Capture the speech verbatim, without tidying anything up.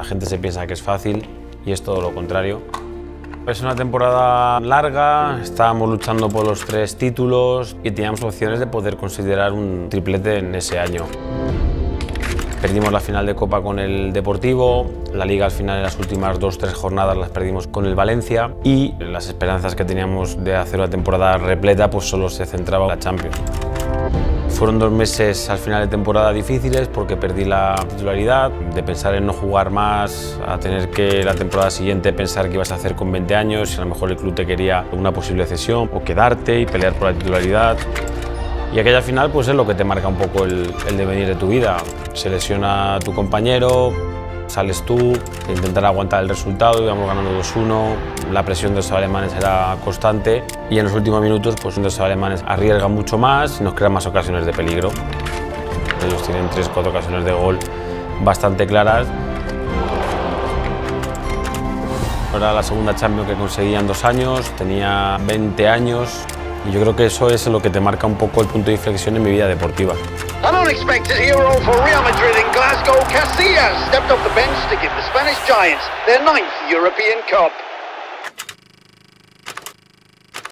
La gente se piensa que es fácil y es todo lo contrario. Es una temporada larga, estábamos luchando por los tres títulos y teníamos opciones de poder considerar un triplete en ese año. Perdimos la final de Copa con el Deportivo, la Liga al final en las últimas dos o tres jornadas las perdimos con el Valencia y las esperanzas que teníamos de hacer una temporada repleta pues solo se centraba en la Champions. Fueron dos meses al final de temporada difíciles porque perdí la titularidad, de pensar en no jugar más, a tener que la temporada siguiente pensar qué ibas a hacer con veinte años, y a lo mejor el club te quería una posible cesión o quedarte y pelear por la titularidad. Y aquella final pues es lo que te marca un poco el, el devenir de tu vida. Se lesiona tu compañero, sales tú, intentar aguantar el resultado, íbamos ganando dos uno, la presión de los alemanes era constante y en los últimos minutos pues los alemanes arriesgan mucho más y nos crean más ocasiones de peligro. Ellos tienen tres o cuatro ocasiones de gol bastante claras. Era la segunda Champions que conseguía en dos años, tenía veinte años y yo creo que eso es lo que te marca un poco el punto de inflexión en mi vida deportiva. An unexpected hero for Real Madrid in Glasgow, Casillas stepped off the bench to give the Spanish Giants their ninth European Cup.